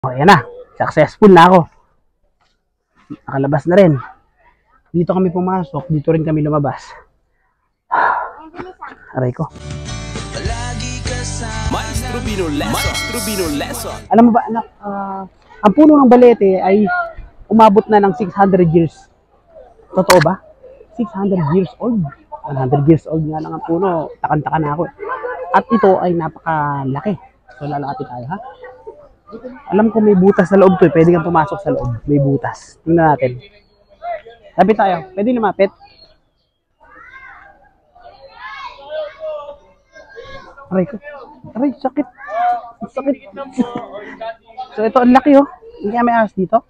O, ayan na. Successful na ako. Nakalabas na rin. Dito kami pumasok. Dito rin kami lumabas. Aray ko. Maestro Bino Lesson. Alam mo ba, anak, ang puno ng balete ay umabot na ng 600 years. Totoo ba? 600 years old. 100 years old nga lang ang puno. Takan-taka na ako. At ito ay napakalaki. So, lalakati tayo, ha? Alam ko may butas sa loob to. Pwede kang pumasok sa loob. May butas. Tingnan natin. Lapit tayo. Pwede lumapit. Aray ko. Aray, sakit. Sakit. So, ito, ang laki, oh. Hindi kaya may ahas dito.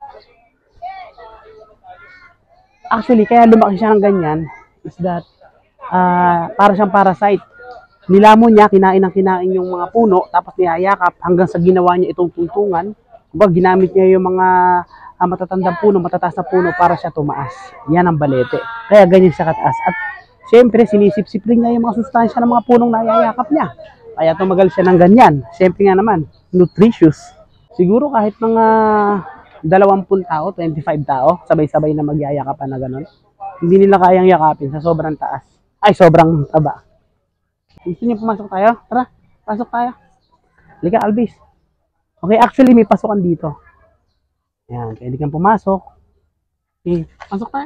Actually, kaya lumaki siya ng ganyan is that para siyang parasite. Nilamon niya, kinain yung mga puno, tapos niyayakap hanggang sa ginawa niya itong tuntungan. Kumbaga, ginamit niya yung mga matatandang puno, matataas na puno para siya tumaas. Yan ang balete. Kaya ganyan siya kataas. At siyempre, sinisip-sip rin niya yung mga sustansya ng mga punong nayayakap niya. Kaya tumagal siya ng ganyan. Siyempre nga naman, nutritious. Siguro kahit mga 20 tao, 25 tao, sabay-sabay na magyayakapan na gano'n. Hindi nila kayang yakapin sa sobrang taas. Ay, sobrang taba. Gusto niyo pumasok tayo? Tara, pasok tayo. Halika, Alvis. Okay, actually may pasukan dito. Ayan, pwede kang pumasok. Okay, pasok tayo.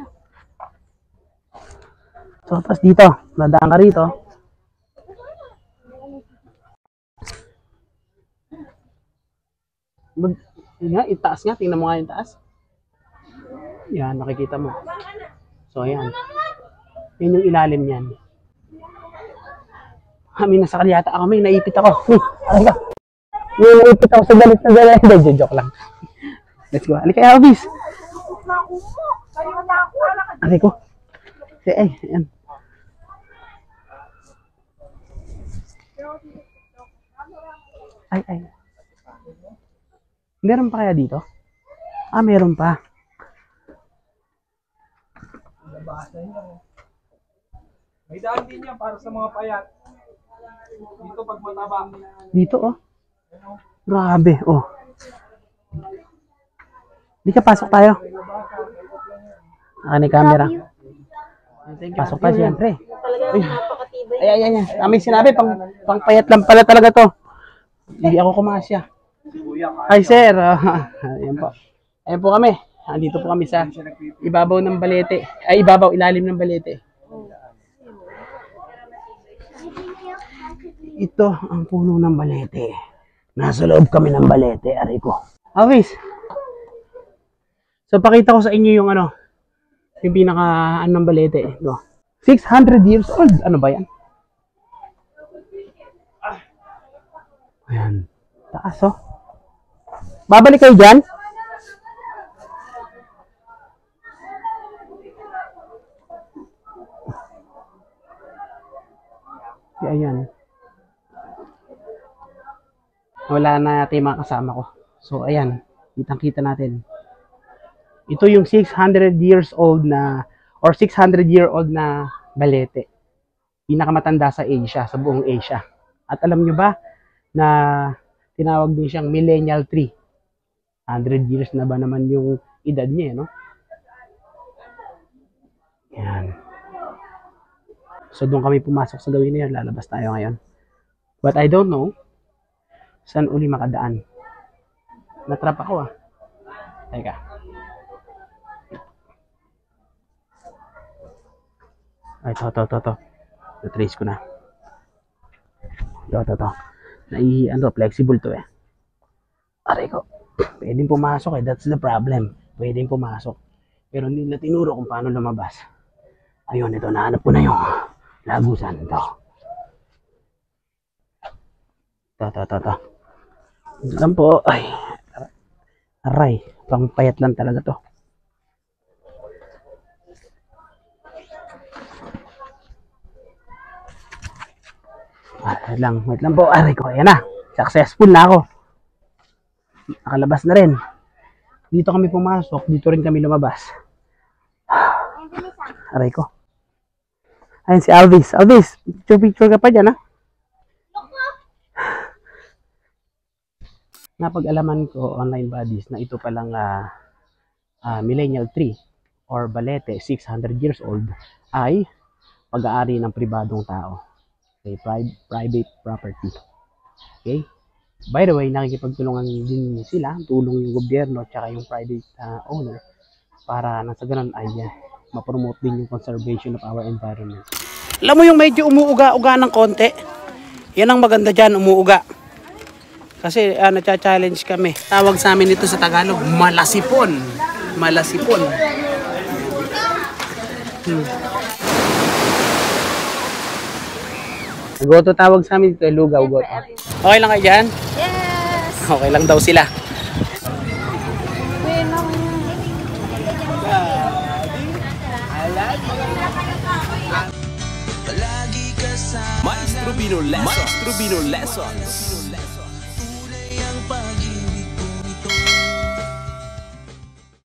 So, tapos dito, nadaan ka rito. Nga, itaas nga, tingnan mo nga yung taas. Yan, nakikita mo. So, ayan. Yan yung ilalim niyan. May nasa kalyata ako, may naipit ako. Aray ka. May naipit ako sa galit na galit. Hindi, joke lang. Let's go. Halika, Elvis. Aray ko. Ay, ayan. Ay. Meron pa kaya dito? Meron pa. May daan din yan para sa mga payat. Dito pag mataba. Dito, oh. Grabe, oh. Hindi ka, pasok tayo. Ni camera. Pasok tayo, siyempre. Ay. May sinabi, pang payat lang pala talaga to. Hindi ako kumasya. Ay, sir. Ayan po. Ayan po kami. Andito po kami sa ibabaw ng balete. Ay, ilalim ng balete. Ito ang puno ng balete. Nasa loob kami ng balete, aray ko. Alvis. So, pakita ko sa inyo yung yung pinaka ng balete. Ito. 600 years old. Ano ba yan? Ayan. Taas, oh. Babalik kayo dyan? Ayan. Wala na natin mga kasama ko. So, ayan. Kitang-kita natin. Ito yung 600 years old na, or 600-year-old na balete. Pinakamatanda sa Asia, sa buong Asia. At alam nyo ba, na tinawag din siyang millennial tree. 100 years na ba naman yung edad niya, no? Ayan. So, doon kami pumasok sa gawin na yan. Lalabas tayo ngayon. But I don't know saan uli makadaan. Natrap ako, Teka. Ay, ito. Na-trace ko na. Ito. Flexible to, Aray ko. Pwedeng pumasok, That's the problem. Pwedeng pumasok. Pero hindi na tinuro kung paano lumabas. Ayun, ito. Nahanap ko na yung lagusan. Ito. Ito lang po. Ay. Aray. Pangpayat lang talaga to. Wait lang po. Aray ko. Ayan na. Successful na ako. Nakalabas na rin. Dito kami pumasok. Dito rin kami lumabas. Aray ko. Ayan si Alvis. Alvis, picture ka pa dyan, napag-alaman ko online buddies na ito palang millennial tree or balete 600 years old ay pag-aari ng pribadong tao. Okay, private property. Okay? By the way, nakikipagtulungan din sila, tulong yung gobyerno at yung private owner para nang sa ganun ay ma-promote din yung conservation of our environment. Alam mo yung medyo umuuga-uga ng konti? Yan ang maganda dyan, umuuga. Kasi na-challenge kami. Tawag sa amin ito sa Tagalog, malasipon. Malasipon. Goto tawag sa amin dito, lugaw, goto. Okay lang kayo dyan? Yes! Okay lang daw sila. Maestro Bino Lessons. Maestro Bino Lessons.